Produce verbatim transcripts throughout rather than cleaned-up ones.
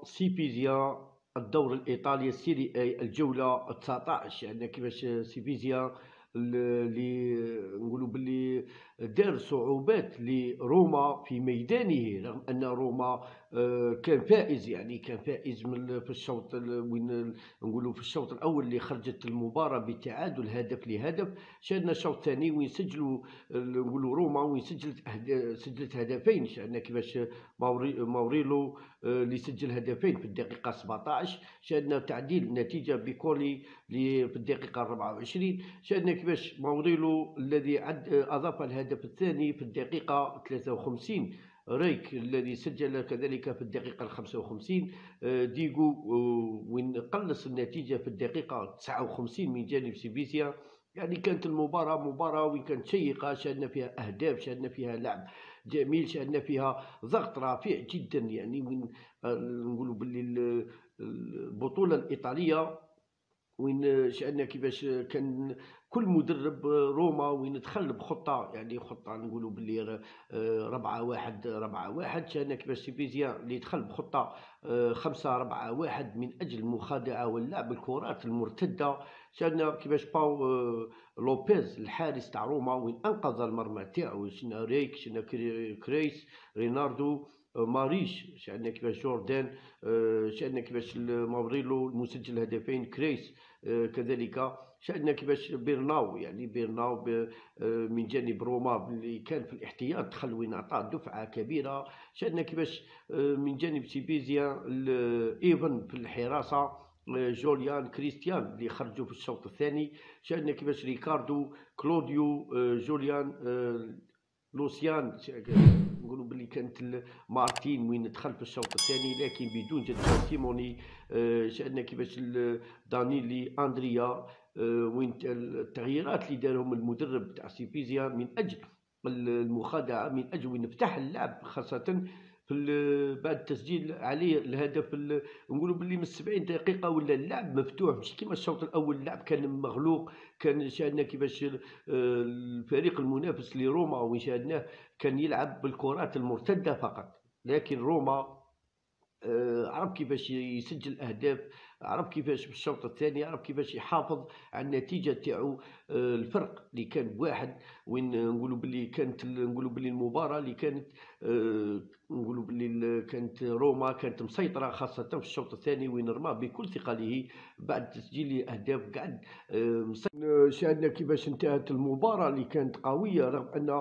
سيبيزيا الدور الإيطالي السيري أي الجولة التسعطاش. يعني كيفاش سيبيزيا اللي نقولوا باللي دار صعوبات لروما في ميدانه، رغم أن روما كان فائز، يعني كان فائز من في الشوط وين نقولوا في الشوط الأول اللي خرجت المباراة بالتعادل هدف لهدف. شاهدنا الشوط الثاني وين سجلوا نقولوا روما وين سجلت سجلت هدفين. شاهدنا كيفاش ماوريلو اللي سجل هدفين في الدقيقة سبعطاش. شاهدنا تعديل النتيجة بيكولي في الدقيقة أربعة وعشرين. شاهدنا كيفاش ماوريلو الذي أضاف الهدف الثاني في الدقيقة ثلاثة وخمسين. ريك الذي سجل كذلك في الدقيقة الخمسة وخمسين. ديغو وين قلص النتيجة في الدقيقة تسعة وخمسين من جانب سيبيزيا. يعني كانت المباراة مباراة وين كانت شيقة، شاهدنا فيها أهداف، شاهدنا فيها لعب جميل، شاهدنا فيها ضغط رفيع جدا. يعني وين نقولوا باللي البطولة الإيطالية وين شاهدنا كيفاش كان كل مدرب روما وين دخل بخطة، يعني خطة نقولوا باللي ربعة واحد ربعة واحد. شاهدنا كيفاش سيبيزيا اللي دخل بخطة خمسة ربعة واحد من أجل المخادعة واللعب الكرات المرتدة. شاهدنا كيفاش باو لوبيز الحارس تاع روما وين أنقذ المرمى تاعو. شفنا ريك، شفنا كريس، ريناردو، ماريش، شاهدنا كيفاش جوردان، شاهدنا كيفاش ماوريلو المسجل هدفين، كريس كذلك. شاهدنا كيفاش بيرناو، يعني بيرناو من جانب روما اللي كان في الاحتياط دخل وين عطاه دفعة كبيرة. شاهدنا كيفاش من جانب سيبيزيا ايفن في الحراسة جوليان كريستيان اللي خرجوا في الشوط الثاني. شاهدنا كيفاش ريكاردو، كلوديو، جوليان، لوسيان، نقولوا باللي كانت مارتين وين دخل في الشوط الثاني لكن بدون جد سيموني. شاهدنا كيفاش دانيلي، اندريا، وين التغييرات اللي دارهم المدرب تاع سيبيزيا من اجل المخادعه، من اجل وين فتح اللعب خاصه في بعد تسجيل عليه الهدف. نقولوا باللي من سبعين دقيقه ولا اللعب مفتوح، مش كيما الشوط الاول اللعب كان مغلوق. كان شاهدنا كيفاش الفريق المنافس لروما وين شاهدناه كان يلعب بالكرات المرتده فقط، لكن روما عرف كيفاش يسجل اهداف، عرف كيفاش في الشوط الثاني عرف كيفاش يحافظ على النتيجه تاعو. الفرق اللي كان بواحد وين نقولوا باللي كانت نقولوا باللي المباراه اللي كانت نقولوا باللي كانت روما كانت مسيطره خاصه في الشوط الثاني وين رمى بكل ثقله بعد تسجيل اهداف. قعد شاهدنا كيفاش انتهت المباراه اللي كانت قويه، رغم ان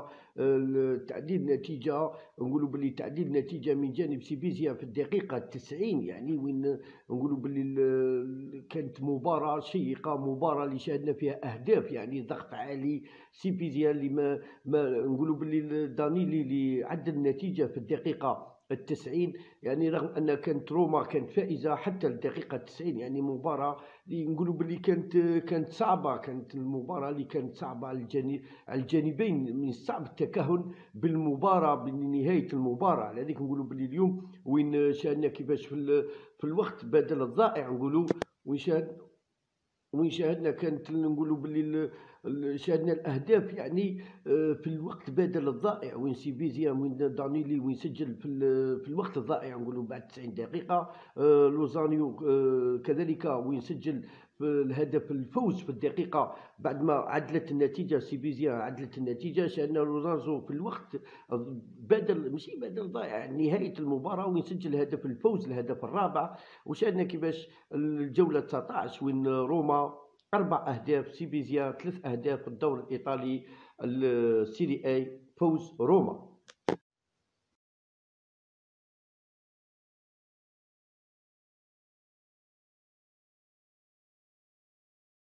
تعديل النتيجه نقولوا باللي تعديل النتيجه من جانب سيبيزيا في الدقيقه تسعين. يعني وين نقولوا باللي كانت مباراة شيقة، مباراة اللي شاهدنا فيها أهداف، يعني ضغط عالي. سيبيزيا اللي ما, ما نقولوا باللي دانيلي اللي عدل النتيجة في الدقيقة التسعين، يعني رغم أن كانت روما كانت فائزة حتى الدقيقة التسعين. يعني مباراة اللي نقولوا باللي كانت كانت صعبة، كانت المباراة اللي كانت صعبة على الجانب على الجانبين، من الصعب التكهن بالمباراة بنهاية المباراة. لذلك نقولوا باللي اليوم وين شاهدنا كيفاش في في الوقت بدل الضائع نقولوا وين شاهد وين شاهدنا كانت نقولوا باللي شاهدنا الاهداف، يعني في الوقت بدل الضائع وين سيبيزيا وين دانيلي وين سجل في في الوقت الضائع نقولوا بعد تسعين دقيقه. لوزانيو كذلك وين سجل في الهدف الفوز في الدقيقه بعد ما عدلت النتيجه. سيبيزيا عدلت النتيجه. شاهدنا لوزانزو في الوقت بدل ماشي بدل ضائع نهايه المباراه وين سجل هدف الفوز الهدف الرابع. وشاهدنا كيفاش الجوله تسعطاش وين روما أربع أهداف، سيبيزيا ثلاث أهداف. الدور الإيطالي السيري أي فوز روما.